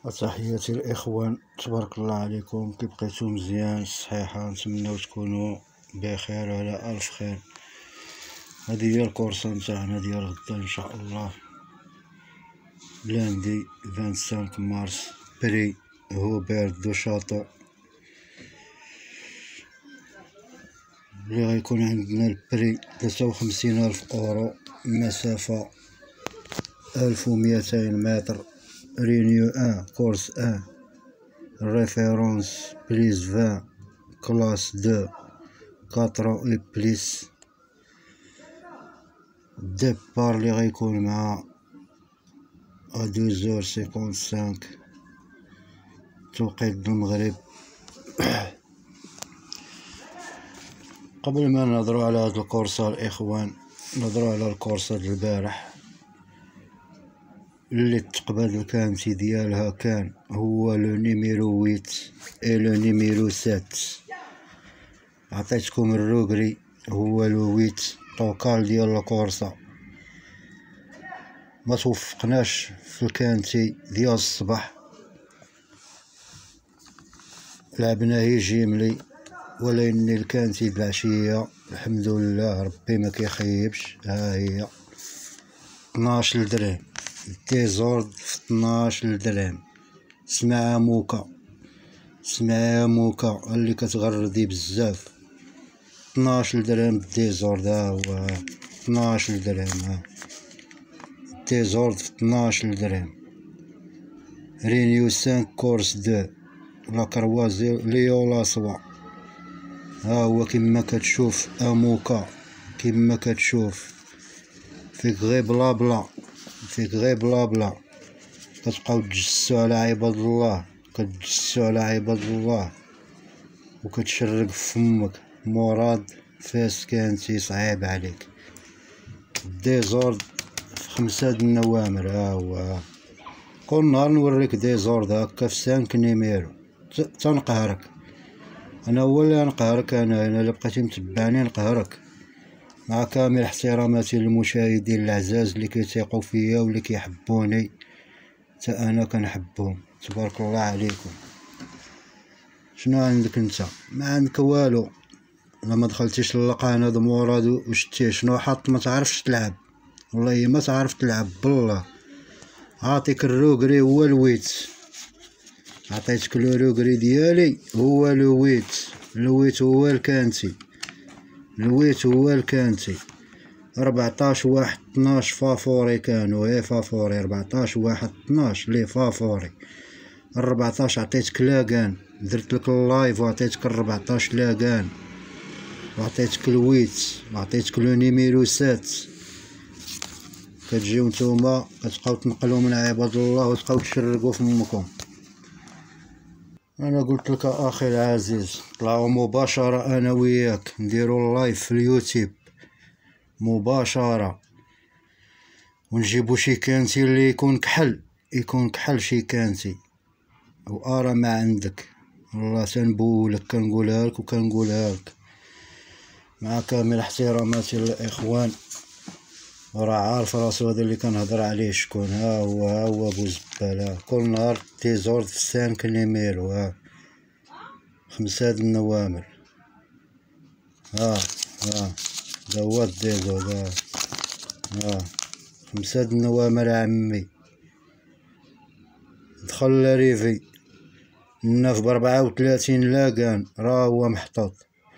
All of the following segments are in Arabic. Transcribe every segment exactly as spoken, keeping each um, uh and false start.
تحياتي الإخوان، تبارك الله عليكم. كي بقيتو مزيان صحيحة، نتمنىو تكونوا بخير وعلى ألف خير. هذه هي الكورسة نتاعنا ديال غدا إن شاء الله، لاندي خمسة وعشرين مارس، بري هوبير دو شاطو. اللي غيكون عندنا البري ثلاثة وخمسين ألف أورو، مسافة ألف ومئتين متر، رينيو ان كورس ان، ريفيرونس بليس عشرين، كلاس دو كاترون اي بليس. الديبار اللي غيكون مع دوزور سيكونت سانك توقيت المغرب. قبل ما نهضروا على هاد الكورسة الإخوان، نهضروا على الكورسة ديال البارح اللي التقباد الكامتي ديالها كان هو لو نيميرو ويت اي لو نيميرو سات. عطيتكم الروغري هو لو ويت طوكال ديال الكورسة. ما توفقناش في الكانتي ديال الصباح، لعبنا هي جيملي، ولكن الكانتي د العشية الحمد لله ربي ما كيخيبش. ها هي اثناش درهم، ديزورد في اثناش درهم. سمعها موكا، سمعها موكا اللي كتغردي بزاف. اثناش درهم ديزورد، ها هو اثناش درهم. ها ديزورد في اثناش درهم. رينيو خمسة كورس دو لا كروازي ليو لاسوا. ها هو كما كتشوف اموكا، كما كتشوف فيك غير بلا بلا، فيك غير بلا بلا. كتبقاو تجسسو على عباد الله، كتجسسو على عباد الله وكتشرق فمك. مراد فاس كانتي صعيب عليك. ديزورد في خمسة د النوامر. ها هو كل نهار نوريك ديزورد هكا في سانك نيميرو تنقهرك. انا هو اللي نقهرك، انا انا الا بقيتي متبعني نقهرك. مع كامل احتراماتي للمشاهدين العزاز اللي كيثيقوا فيا واللي كيحبوني، حتى انا كنحبهم. تبارك الله عليكم. شنو عندك انت؟ ما عندك والو. لما دخلتيش للقناه د مراد وشتيه شنو حاط، ما تعرفش تلعب، والله ما تعرف تلعب بالله. عاطيك الروغري هو الويت، عطيتك الروغري ديالي هو الويت. الويت هو الكانتي، الويت هو الكانتي. ربعطاش واحد اثناش فافوري كانوا، هي فافوري ربعطاش واحد اثناش لي فافوري. الربعطاش عطيتك لاكان، درت لك اللايف وعطيتك الربعطاش لاكان، وعطيتك الويت وعطيتك لو نيميرو سات. كتجيو نتوما كتبقاو تنقلوا من عباد الله وتبقاو تشرقوا فمكم. انا قلت لك اخي العزيز، طلعوا مباشره انا وياك نديروا اللايف في اليوتيوب مباشره، ونجيبوا شي كانتي اللي يكون كحل، يكون كحل شي كانتي وارى ما عندك. والله تنبولك، كنقولها لك وكنقولها لك مع كامل احتراماتي للاخوان. وراه عارف راسو هذا اللي كنهضر عليه شكون. ها هو ها هو ابو زباله. كل نهار تيزورد في سانك نيميرو. ها خمسة د النوامر. ها ها دا هو الديزورد. ها ها خمسة د النوامر عمي. دخل لريفي الناف بربعة وثلاثين لاكان، راه هو محطوط.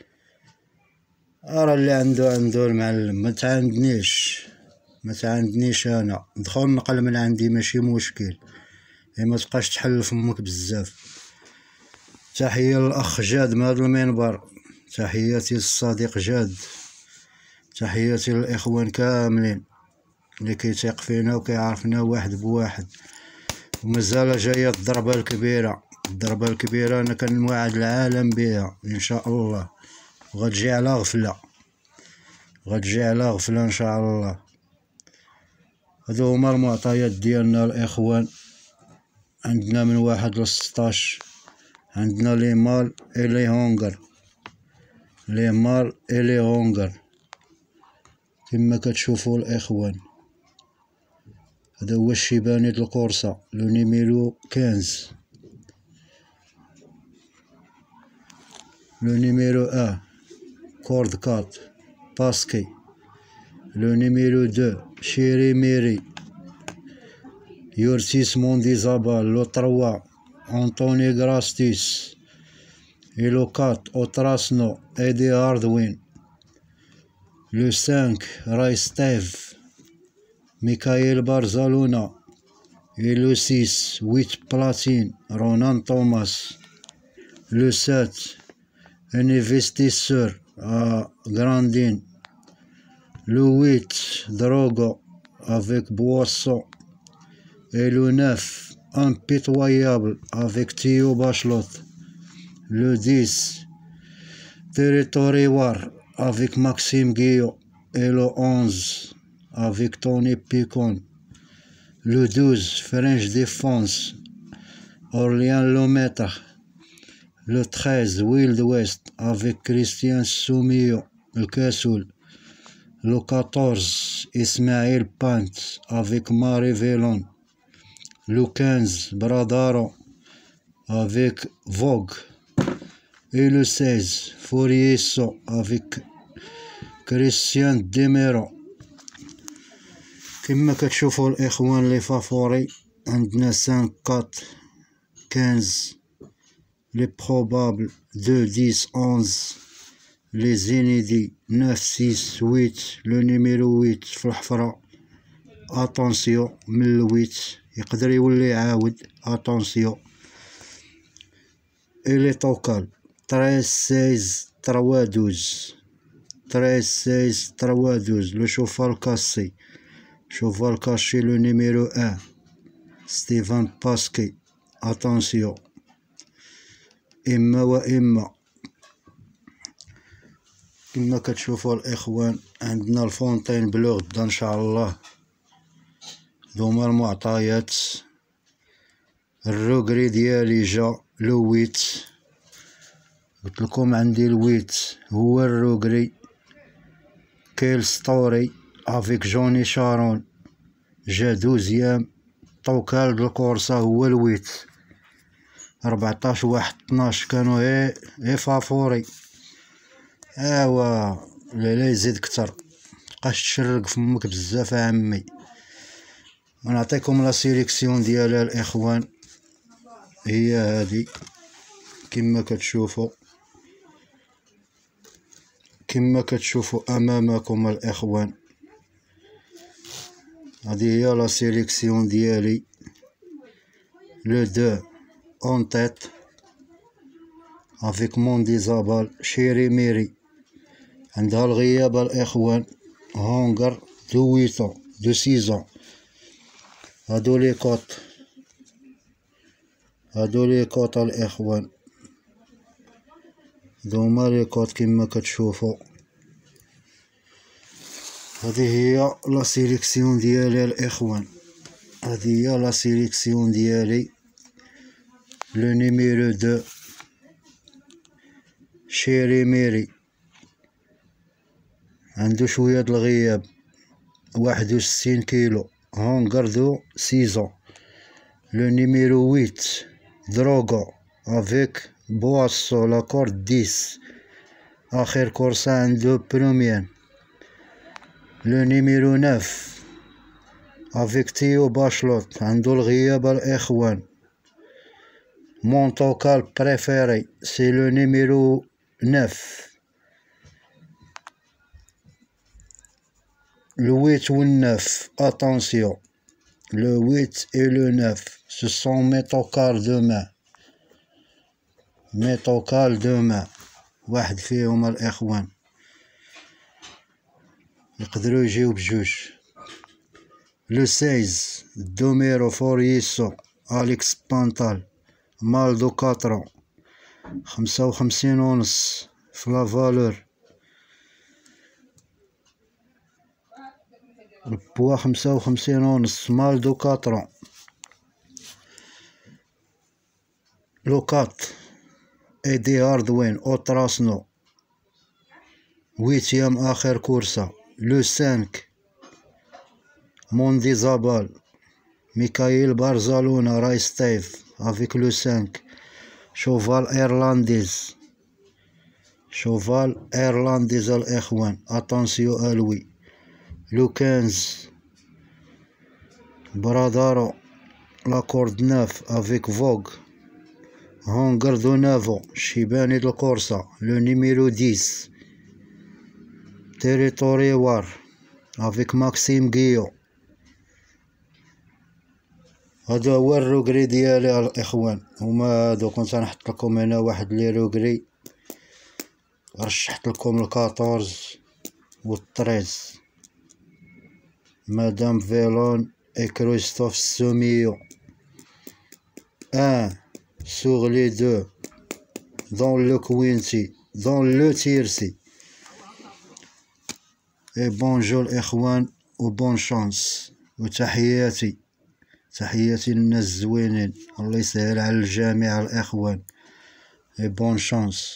راه اللي عنده عنده المعلم. ما تعاندنيش، ما تعاندنيش انا. دخل نقل من عندي ماشي مشكل، ما تبقاش تحل فمك بزاف. تحيه للاخ جاد من هذا المنبر، تحياتي للصديق جاد، تحياتي للاخوان كاملين اللي كيثيق فينا وكيعرفنا واحد بواحد. ومازال جايه الضربه الكبيره، الضربه الكبيره انا كنوعد العالم بها ان شاء الله، وغتجي على غفله، غتجي على غفله ان شاء الله. هادو هما المعطيات ديالنا الاخوان. عندنا من واحد لستاش، عندنا لي مال اي لي هونغر، لي مال اي لي هونغر كما كتشوفوا الاخوان. هذا هو الشيباني د الكورسا لو نيميرو خمسة. لو نيميرو واحد كورد أربعة باسكي. لو نيميرو اثنين شيري ميري يورسيس مونديزابال. لو ثلاثة أنطوني غراستيس. et le quatre Otrasno Eddie Hardwin. Le cinq Raistev Mikhail Barzaluna. Et le six huit Platine Ronan Thomas. Le sept un investisseur à Grandine. Le huit Drogo avec Boisson. Et le neuf Impitoyable avec Theo Bachelot. Le dix Territory War avec Maxime Guillot. Et le onze avec Tony Picon. Le douze French Defense Orléans Lometa. Le treize Wild West avec Christian Soumio le Kassoul. Le quatorze Ismaël Pant avec Marie Vélon. Le quinze Bradaro avec Vogue. Et le seize Fouriesso avec Christian Demero. كما كتشوفوا الاخوان لي فافوري عندنا خمسة أربعة خمسة لي بروبابل اثنين عشرة أحد لي زينيدي تسعة ستة ثمانية. لو نيميرو ثمانية في الحفرة اتونسيون من الويت يقدر يولي يعاود اتونسيون. اي لي توكال ثلاثة ستة ثلاثة اثناشر ثلاثة ستة ثلاثة اثناشر. لو شوفال كاسي شوفال كاشي لو نيميرو واحد ستيفان باسكي اتونسيون. اما واما كما كتشوفوا الاخوان عندنا الفونتين بلو غدا ان شاء الله. دوما المعطيات. الروغري ديالي جا لو ويت قلت لكم عندي الويت هو الروغري. كيل ستوري افيك جوني شارون جا دوزيام. طوكال د الكورسا هو الويت أربعطاش واحد اثناش كانوا هي هي فافوري. ايوا لا لا يزيد كتر متبقاش تشرق فمك بزاف عمي. ونعطيكم لا سيليكسيون ديالها الاخوان هي هادي كما كتشوفوا كما كتشوفوا امامكم الاخوان. هذه هي لا سيليكسيون ديالي. لو دو اون تيت افيك مونديزابال شيري ميري عندها الغياب الاخوان. هونغر دو ويتون دو سيزون. هادو لي كوط هادو لي كوط الاخوان. دوما لي كوط كما كتشوفوا. هذه هي لا سيليكسيون ديالي الاخوان. هذه هي لا سيليكسيون ديالي. لو نيميرو دو شيري ميري عنده شويه د الغياب واحد وستين كيلو. هونغر دو سيزون. لو نيميرو ثمانية دروغو افيك بواسو لاكورد عشرة اخر كورسا عنده بروميان. لو نيميرو تسعة افيك تيو باشلوت عنده الغياب الاخوان. مون توكال بريفيري سي لو نيميرو تسعة. Le huit ou le neuf, attention, le huit et le neuf, ce sont mes tocals de main. Mes tocals de main. واحد فيهم الإخوان يقدروا يجيو بجوج. Le seize, Domero Foriso, Alex Pantal, Maldo quatre, خمسة وخمسين ونص في لا فالور. البوا خمسة وخمسين ونص. مالدو كاترون. لو كات ايدي هاردوين اوتراسنو ويتيام اخر كورسا. لو سانك موندي زابال ميكايل بارزالونا رايس تايف افيك لو سانك. شوفال ايرلانديز، شوفال ايرلانديز الاخوان، اتونسيو الوي. لو كانز برادارو لاكورد ناف افيك فوغ. هونغر دو نافو شيباني دو كورسا لو نيميرو ديس. تيريتوري وار افيك ماكسيم غيو. هذا هو الروغري ديالي الاخوان. هما هادو كنت نحط لكم هنا واحد لي روغري، رشحت لكم الكاطورز والطريز، مادام فيلون اي كريستوف سوميو. ان سوغ لي دو دون لو كوينتي دون لو تيرسي. اي بونجور الاخوان وبون شانس، وتحياتي تحياتي للناس الزوينين. الله يسهل على الجميع الاخوان. اي بون شانس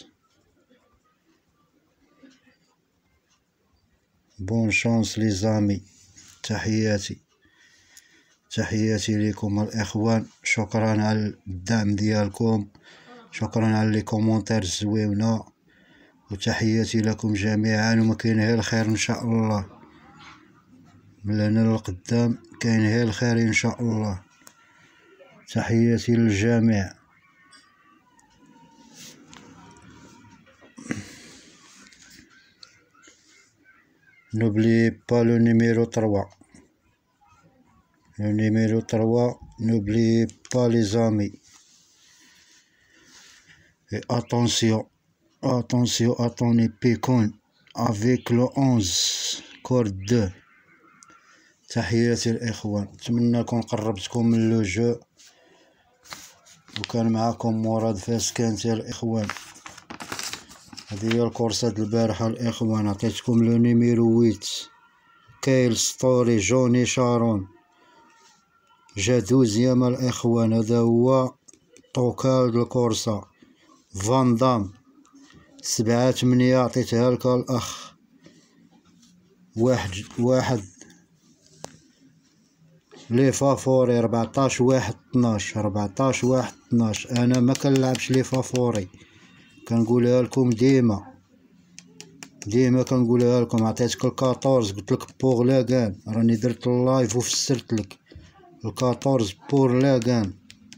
بون شانس لي زامي. تحياتي تحياتي ليكم الاخوان. شكرا على الدعم ديالكم، شكرا على لي كومونتير الزوينه، وتحياتي لكم جميعا. وما كاين غير الخير ان شاء الله، من هنا للقدام كاين غير الخير ان شاء الله. تحياتي للجميع. N'oubliez pas le numéro trois. Le numéro trois, n'oubliez pas les amis. Et attention, attention à ton épicon avec le onze, corde deux. تحياتي الإخوان. نتمنى نكون قربتكم من لو جو، وكان معاكم مراد فاس كانت يا الإخوان. هذه هي الكورسات البارحة الإخوان. عطيتكم لو نيميرو ويت، كايل ستوري جوني شارون جا دوزيام الإخوان. هذا هو طوكال الكورسا. فان دام سبعة تمنية عطيتها لك الأخ. واحد واحد لي فافوري ربعطاش واحد طناش ربعطاش واحد طناش. أنا ما كنلعبش لي فافوري، كنقولها لكم ديما ديما كنقولها لكم. عطيتك الكاطورز قلتلك بوغ لاكان، راني درت اللايف وفسرتلك الكاطورز بور لاكان.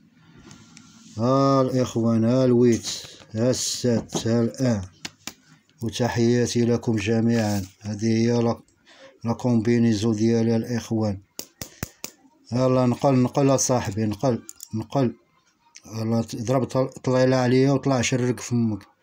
ها الاخوان، ها الويت، ها السات، ها الان. وتحياتي لكم جميعا. هذه هي لا كومبينيزو ديالي الاخوان. يلا نقل نقل اصاحبي، نقل نقل. يلا ضرب طليله عليا وطلع شرك فمك.